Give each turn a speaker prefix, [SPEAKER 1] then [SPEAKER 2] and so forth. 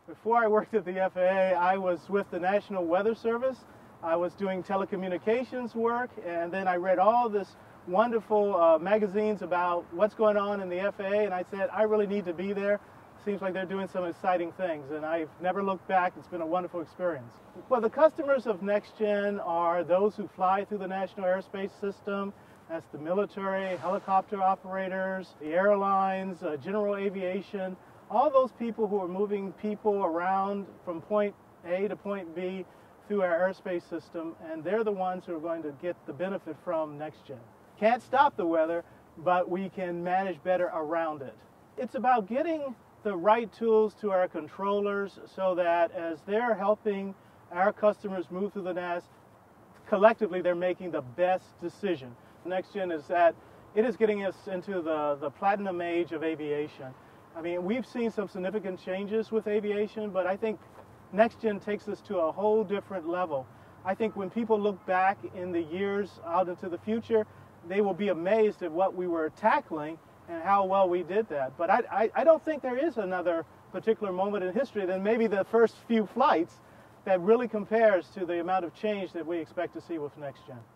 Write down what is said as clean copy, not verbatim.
[SPEAKER 1] Before I worked at the FAA, I was with the National Weather Service. I was doing telecommunications work, and then I read all this wonderful magazines about what's going on in the FAA, and I said, I really need to be there. Seems like they're doing some exciting things, and I've never looked back. It's been a wonderful experience. Well, the customers of NextGen are those who fly through the National Airspace System. That's the military, helicopter operators, the airlines, general aviation, all those people who are moving people around from point A to point B through our airspace system, and they're the ones who are going to get the benefit from NextGen. Can't stop the weather, but we can manage better around it. It's about getting the right tools to our controllers so that as they're helping our customers move through the NAS, collectively they're making the best decision. NextGen is that it is getting us into the platinum age of aviation. I mean, we've seen some significant changes with aviation, but I think NextGen takes us to a whole different level. I think when people look back in the years out into the future, they will be amazed at what we were tackling and how well we did that. But I don't think there is another particular moment in history than maybe the first few flights that really compares to the amount of change that we expect to see with NextGen.